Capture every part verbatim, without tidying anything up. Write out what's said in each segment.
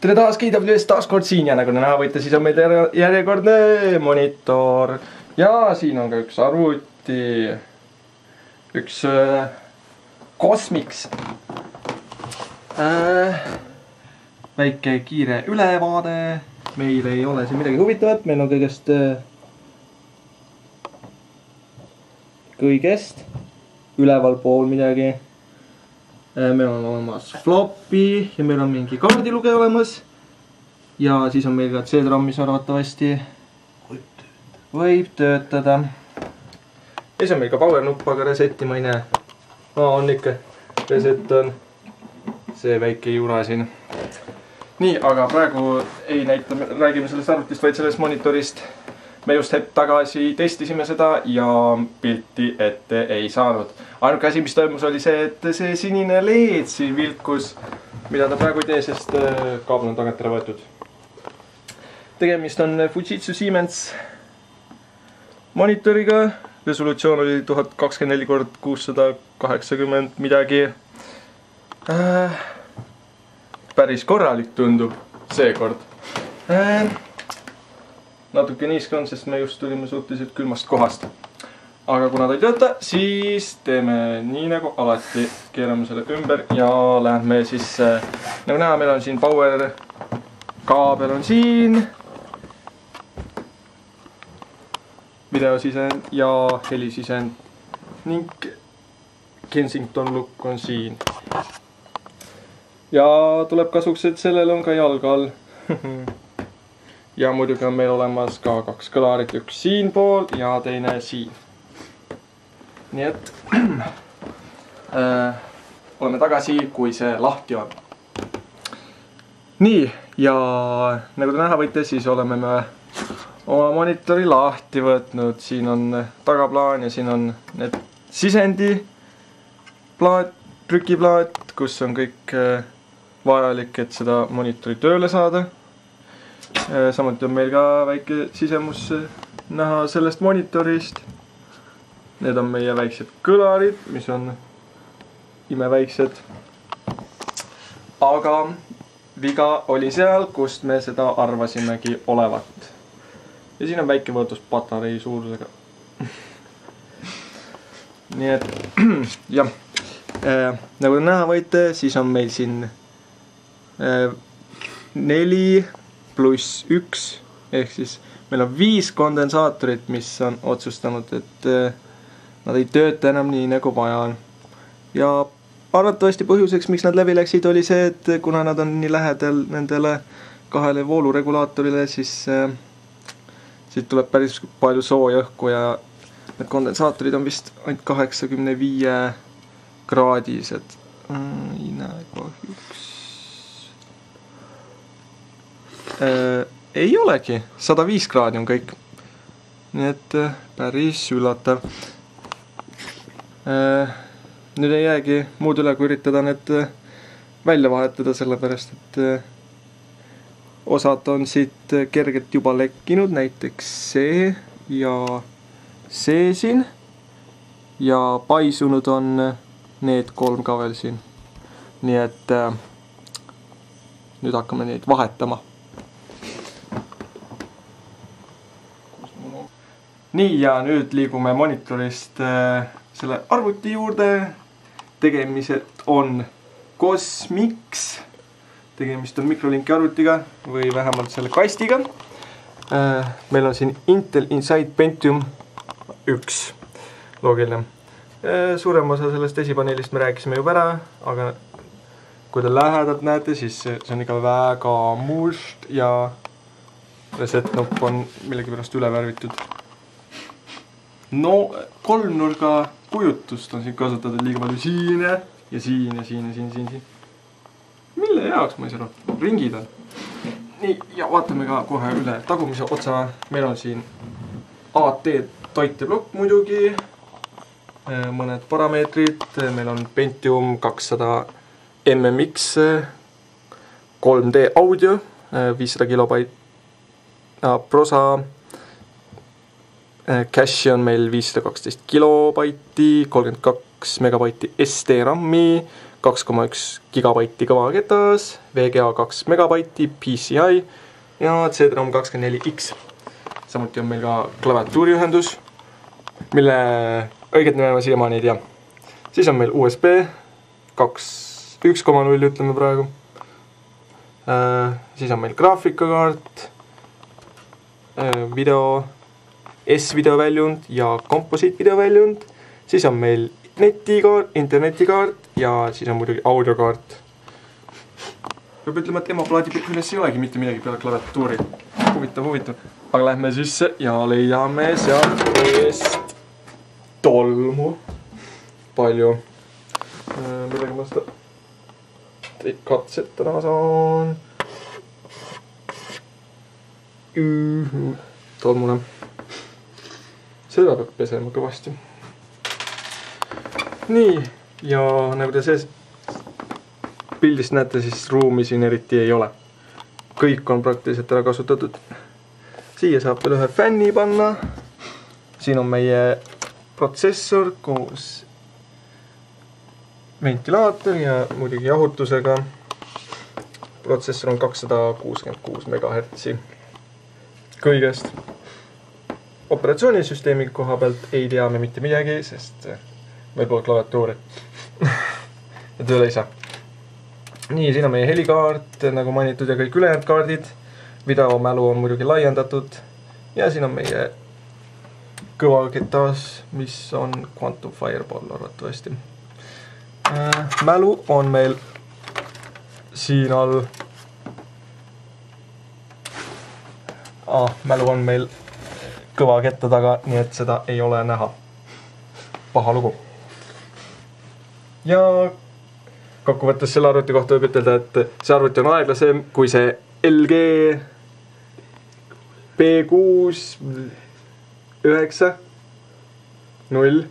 tere taas, K W S taas kord siin ja nagu te näha võite, siis on meil järjekordne monitor. Ja siin on ka üks arvuti, üks äh, Cosmix. Äh, väike kiire ülevaade. Meil ei ole siin midagi huvitavat, meil on kõigest äh, kõigest üleval pool midagi. Meil on olemas floppy ja meil on mingi kaardilugeja olemas. Ja siis on meil ka C D-ROM, mis arvatavasti võib töötada. Ja siis on meil ka power nupp, aga resetti ma ei näe. Aa, on ikka. Reset on see väike jura siin. Nii, aga praegu ei näita, räägime sellest arvutist, vaid sellest monitorist. Me just hetk tagasi testisime seda ja pilti ette ei saanud. Ainuke asi, mis toimus, oli see, et see sinine L E D siin vilkus, mida ta praegu ei tee, sest kaabel on tagant ära võetud. Tegemist on Fujitsu Siemens monitoriga. Resolutsioon oli tuhat kakskümmend neli korda kuussada kaheksakümmend midagi. Äh, päris korralik tundub seekord. Äh, natuke niiske on, sest me just tulime suhteliselt külmast kohast. Aga kuna ta ei tööta, siis teeme nii nagu alati. Keerame selle ümber ja lähme siis, nagu näha, meil on siin power kaabel on siin. Videosisend ja helisisend ning Kensington lukk on siin. Ja tuleb kasuks, et sellel on ka jalg all. Ja muidugi on meil olemas ka kaks kõlarit, üks siin pool ja teine siin. Nii et äh, oleme tagasi, kui see lahti on. Nii, ja nagu te näha võite, siis oleme me oma monitori lahti võtnud. Siin on tagaplaan ja siin on need sisendi plaat, trükiplaat, kus on kõik vajalik, et seda monitori tööle saada. Samuti on meil ka väike sisemus näha sellest monitorist. Need on meie väiksed kõlarid, mis on imeväiksed. Aga viga oli seal, kust me seda arvasimegi olevat. Ja siin on väike võrdlus patarei suurusega. Nii et, jah, nagu te näha võite, siis on meil siin neli pluss üks, ehk siis meil on viis kondensaatorit, mis on otsustanud, et nad ei tööta enam nii nagu vaja on. Ja arvatavasti põhjuseks, miks nad läbi läksid, oli see, et kuna nad on nii lähedal nendele kahele vooluregulaatorile, siis siit tuleb päris palju sooja õhku ja need kondensaatorid on vist ainult kaheksakümne viie kraadised. Ei näe kahjuks. Äh, ei olegi, sada viis kraadi on kõik. Nii et päris üllatav. Äh, nüüd ei jäägi muud üle, kui üritada need välja vahetada, sellepärast et osad on siit kergelt juba lekkinud, näiteks see ja see siin. Ja paisunud on need kolm ka veel siin. Nii et äh, nüüd hakkame neid vahetama. Nii, ja nüüd liigume monitorist äh, selle arvuti juurde. Tegemised on Cosmix. Tegemist on mikrolinki arvutiga või vähemalt selle kastiga. Äh, meil on siin Intel Inside Pentium üks loogiline. Äh, suurem osa sellest esipaneelist me rääkisime juba ära, aga kui te lähedalt näete, siis see on ikka väga must ja reset nupp on millegipärast üle värvitud. No, kolmnurga kujutust on siin kasutatud liiga palju siin ja siin ja siin ja siin, siin, siin. Mille jaoks ma ei saa aru? Ringid on. Nii, ja vaatame ka kohe üle tagumise otsa. Meil on siin A T toiteblokk muidugi. Mõned parameetrid. Meil on Pentium kakssada M M X kolm D audio, viissada kilobait prosa. Cache on meil viissada kaksteist kilobaiti, kolmkümmend kaks megabaiti S D RAM-i, kaks koma üks gigabaiti kõvaketas, V G A kaks megabaiti, P C I ja C D ROM kakskümmend neli X. Samuti on meil ka klaviatuuriühendus, mille õiget nime ma siiamaani ei tea. Siis on meil U S B üks koma null ütleme praegu. Siis on meil graafikakaart, video, S-video väljund ja komposiit video väljund. Siis on meil netikaart, internetikaart ja siis on muidugi audiokaart. Peab ütlema, et emaplaadi üles ei olegi mitte midagi peale klaviatuuri. Huvitav, huvitav. Aga lähme sisse ja leiame sealt eest tolmu. Palju. Millega ma seda katsetada saan. Tolmune. Seda peab pesema kõvasti. Nii, ja nagu te sees pildist näete, siis ruumi siin eriti ei ole. Kõik on praktiliselt ära kasutatud. Siia saab veel ühe fänni panna. Siin on meie protsessor koos ventilaator ja muidugi jahutusega. Protsessor on kakssada kuuskümmend kuus megahertsi kõigest. Operatsioonisüsteemi koha pealt ei tea me mitte midagi, sest meil pole klaviatuuri. Ja tööle ei saa. Nii, siin on meie helikaart, nagu mainitud, ja kõik ülejäänud kaardid. Videomälu on muidugi laiendatud. Ja siin on meie kõvaketas, mis on Quantum Fireball arvatavasti. Mälu on meil siin all. Ah, mälu on meil kõva ketta taga, nii et seda ei ole näha. Paha lugu. Ja kokkuvõttes selle arvuti kohta võib ütelda, et see arvuti on aeglasem kui see L G B kuus üheksa null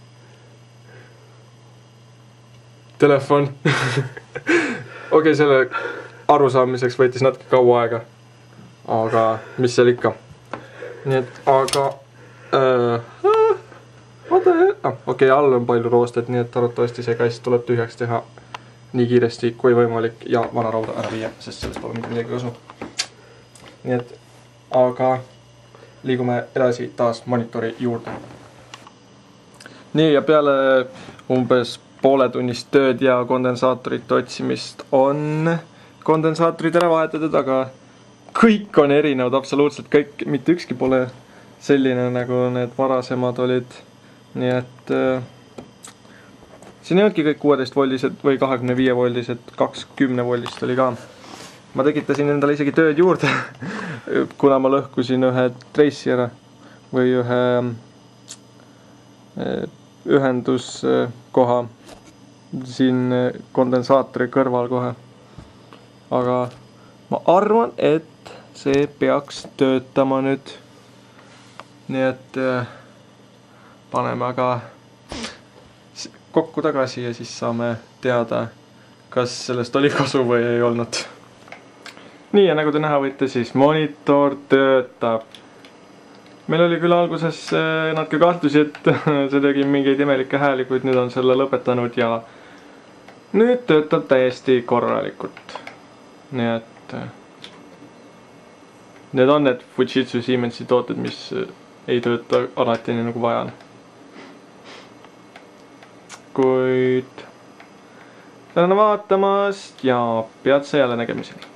telefon. Okei, selle arusaamiseks võitis natuke kaua aega. Aga mis seal ikka? Nii et, aga äh, ah, okei, all on palju roostet, nii et arvatavasti see kast tuleb tühjaks teha nii kiiresti kui võimalik ja vana rauda ära viia, sest sellest pole mitte midagi kasu. Nii et, aga liigume edasi taas monitori juurde. Nii, ja peale umbes pooletunnist tööd ja kondensaatorite otsimist on kondensaatorid ära vahetatud, aga kõik on erinevad, absoluutselt kõik, mitte ükski pole selline, nagu need varasemad olid. Nii et äh, siin ei olnudki kõik kuueteist voldised või kahekümne viie voldised, kakskümmend voldist oli ka. Ma tekitasin endale isegi tööd juurde, kuna ma lõhkusin ühe trace'i ära või ühe äh, ühenduskoha siin kondensaatori kõrval kohe. Aga ma arvan, et see peaks töötama nüüd. Nii et äh, paneme aga kokku tagasi ja siis saame teada, kas sellest oli kasu või ei olnud. Nii, ja nagu te näha võite, siis monitor töötab. Meil oli küll alguses äh, natuke kahtlusi, et see tegi mingeid imelikke hääli, kuid nüüd on selle lõpetanud ja nüüd töötab täiesti korralikult. Nii et äh, need on need Fujitsu Siemensi tooted, mis ei tööta alati nii nagu vaja on. Kuid tänan vaatamast ja peatse jälle nägemiseni.